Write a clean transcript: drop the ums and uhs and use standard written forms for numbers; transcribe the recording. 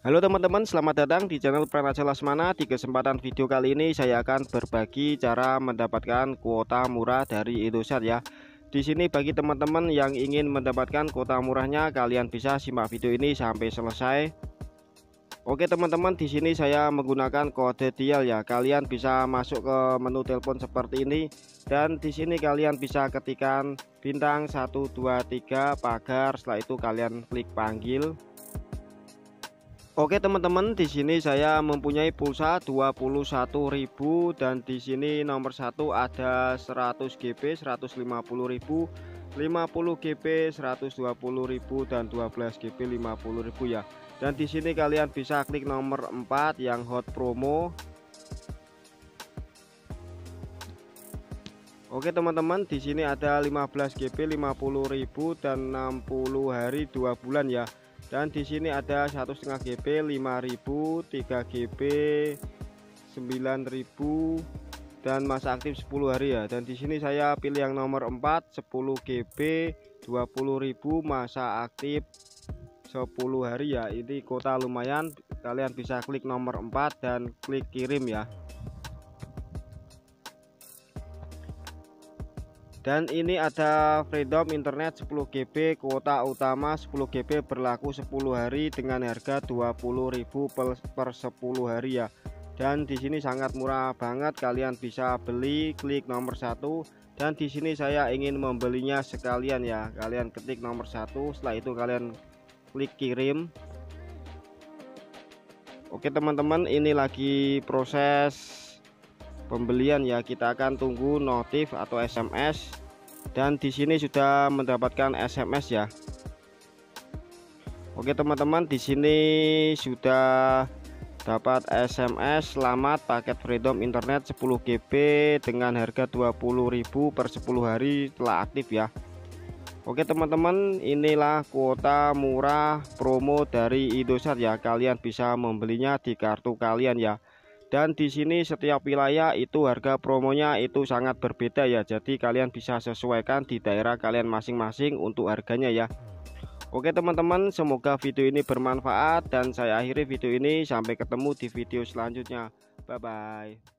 Halo teman-teman, selamat datang di channel Pranaja Lasmana. Di kesempatan video kali ini saya akan berbagi cara mendapatkan kuota murah dari Indosat ya. Di sini bagi teman-teman yang ingin mendapatkan kuota murahnya, kalian bisa simak video ini sampai selesai. Oke teman-teman, di sini saya menggunakan kode dial ya. Kalian bisa masuk ke menu telepon seperti ini dan di sini kalian bisa ketikkan bintang 123 pagar. Setelah itu kalian klik panggil. Oke teman-teman, di sini saya mempunyai pulsa 21.000 dan di sini nomor 1 ada 100 GB 150.000, 50 GB 120.000 dan 12 GB 50.000 ya. Dan di sini kalian bisa klik nomor 4 yang hot promo. Oke teman-teman, di sini ada 15 GB 50.000 dan 60 hari 2 bulan ya. Dan di sini ada 1,5 GB 5.000, 3 GB 9.000 dan masa aktif 10 hari ya. Dan di sini saya pilih yang nomor 4, 10 GB 20.000, masa aktif 10 hari ya. Ini kuota lumayan. Kalian bisa klik nomor 4 dan klik kirim ya. Dan ini ada freedom internet 10 GB, kuota utama 10 GB berlaku 10 hari dengan harga 20.000 per 10 hari ya. Dan di sini sangat murah banget, kalian bisa beli, klik nomor 1. Dan di sini saya ingin membelinya sekalian ya. Kalian ketik nomor 1, setelah itu kalian klik kirim. Oke teman-teman, ini lagi proses pembelian ya. Kita akan tunggu notif atau SMS. Dan di sini sudah mendapatkan SMS ya. Oke teman-teman, di sini sudah dapat SMS selamat paket freedom internet 10 GB dengan harga 20.000 per 10 hari telah aktif ya. Oke teman-teman, inilah kuota murah promo dari Indosat ya. Kalian bisa membelinya di kartu kalian ya. Dan di sini setiap wilayah itu harga promonya itu sangat berbeda ya. Jadi kalian bisa sesuaikan di daerah kalian masing-masing untuk harganya ya. Oke teman-teman, semoga video ini bermanfaat dan saya akhiri video ini. Sampai ketemu di video selanjutnya. Bye bye.